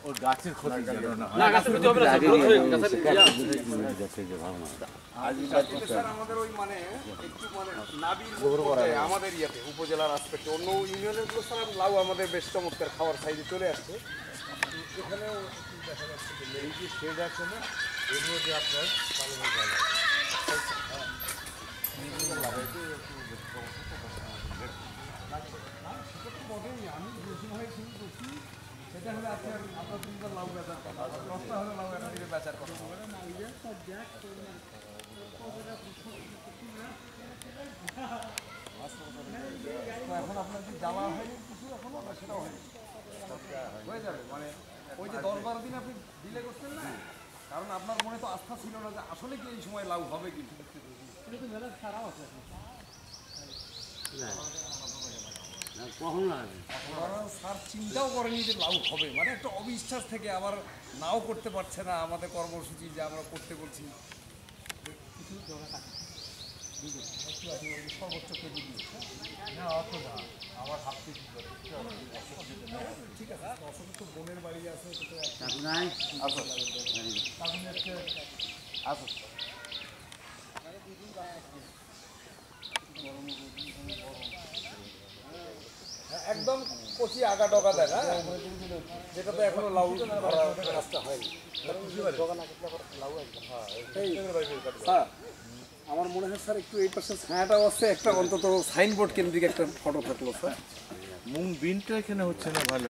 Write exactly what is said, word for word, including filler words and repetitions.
ওর গাছের ক্ষতি না গাছের ক্ষতি হবে না গ্রোথ হয়ে গেছে স্যার আমাদের ওই মানে একটু মানে নাবির মধ্যে আমাদের ইয়াতে উপজেলার আসপেক্টে অন্য ইউনিয়নের গুলো স্যার লাউ আমাদের বেশ চমৎকার খাওয়ার সাইজে চলে আসছে এখানেও দেখা যাচ্ছে যে এই যে শেড আছে না এর মধ্যে আপনার ভালো ভালো সেটা তো বটেই আমি বেশি ভাই শুরু করছি সেটা হলে আপনার আপনার তিনটা লাউ বেচার কথা দশটা হলে লাউ একটা দিকে বেচার কথা এখন আপনার কি যাওয়া হয়নি কিছু এখনো না সেটাও হয়নি হয়ে যাবে মানে ওই যে দশ বারো দিন আপনি ডিলে করছেন না কারণ আপনার মনে তো আস্থা ছিল না যে আসলে কি এই সময় লাউ হবে কি স্যার চিন্তাও করেনি যে লাউ হবে মানে একটা অবিশ্বাস থেকে আবার নাও করতে পারছে না আমাদের কর্মসূচি যে আমরা করতে বলছি সর্বোচ্চ কেজি দিয়ে না অত না আমার হাফ কেজি ঠিক আছে অসুখ তো বোনের বাড়ি আছে একদম কচি আগা ডগা দেয় না যেটা তো এখনো লাউ রাস্তা হয়নি হ্যাঁ আমার মনে হয় স্যার একটু এই পাশে ছায়াটাও আছে একটা অন্তত সাইনবোর্ড কেন্দ্রিক একটা ফটো থাকলো স্যার মুং বিনটা এখানে হচ্ছে না ভালো।